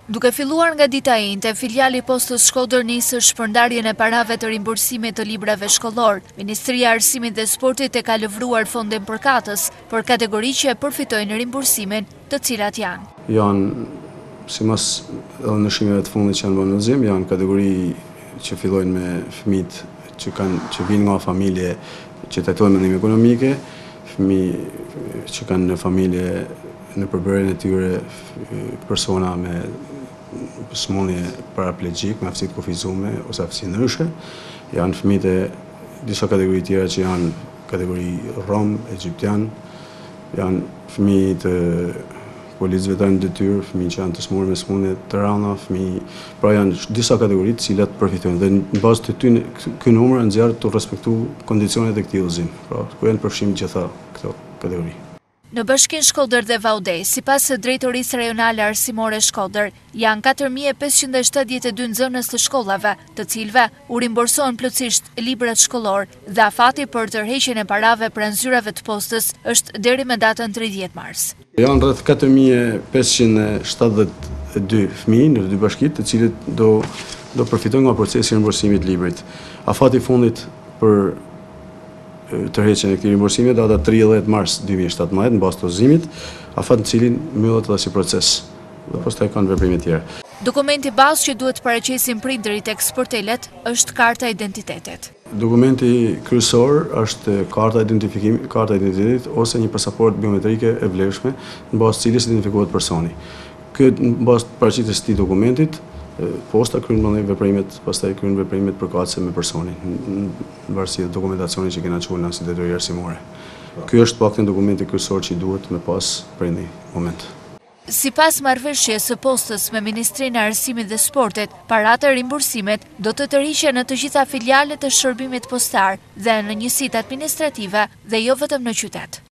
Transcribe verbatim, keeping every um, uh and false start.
Duke filluar nga dita e njëjtë, filiali i Postës Shkodër nisi shpërndarjen e parave të rimbursimit të librave shkollor. Ministria e Arsimit dhe Sportit e ka lëvruar fondin përkatës për kategori që e përfitojnë rimbursimin, të cilat janë. Janë, sipas ndryshimeve të fundit që janë bërë në udhëzim, janë kategori që fillojnë me fëmijët që kanë që vinë nga familje që tetojnë mendim ekonomike, fëmijë që kanë në familje në përbërjen e tyre persona me smundje paraplegjik, me aftësi të kufizuar ose aftësi ndryshe, janë fëmijët e disa kategori tjera që janë kategori rom, egjiptian, janë fëmijë të policëve të detyrë, fëmijë që janë të smurë me smundje të rënda, fëmijë, pra janë disa kategori të cilat përfitojnë dhe në bazë të ty ky numër nxjerr të respektu kondicionet e këtij udhëzimi. Pra, ku janë përfshirë gjitha këto kategori. Në Bashkinë Shkodër dhe Vaudej, sipas së Drejtorisë Rajonale Arsimore Shkodër, janë katër mijë e pesëqind e shtatëdhjetë e dy nxënës të shkollave, të cilëve u rimbursohen plotësisht librat shkollor dhe afati për tërheqjen e parave pranë zyrave të postës është deri me datën tridhjetë mars. Janë rreth katër mijë e pesëqind e shtatëdhjetë e dy fëmijë në dy bashkitë, të cilët do do përfitojnë nga procesi i rimbursimit të librit. Afati i fundit për tërheqjen e këtij rimbursimi data tridhjetë mars dy mijë e shtatëmbëdhjetë në bazë të udhëzimit, afat në cilin mbyllet edhe si proces. Dhe pastaj kanë veprime të tjera. Dokumenti bazë që duhet paraqesin prindërit tek sportelet është karta e identitetit. Dokumenti kryesor është karta identifikimi, karta e identitetit ose një pasaportë biometrike e vlefshme në bazë të cilës identifikohet personi. Këtë në bazë të paraqitjes së këtij dokumentit, posta kryen ndonjë veprimet, pastaj kryen veprimet përkatëse me personin, në varësi të dokumentacionit që kena çuar si detyrim arsimore. Ky është paktën dokumenti kryesor që i duhet me pas për një moment. Sipas marrëveshjes së postës me Ministrinë e Arsimit dhe Sportit, paratë e rimbursimit do të tërhiqen në të gjitha filialet e shërbimit postar dhe në njësitë administrative dhe jo vetëm në qytet.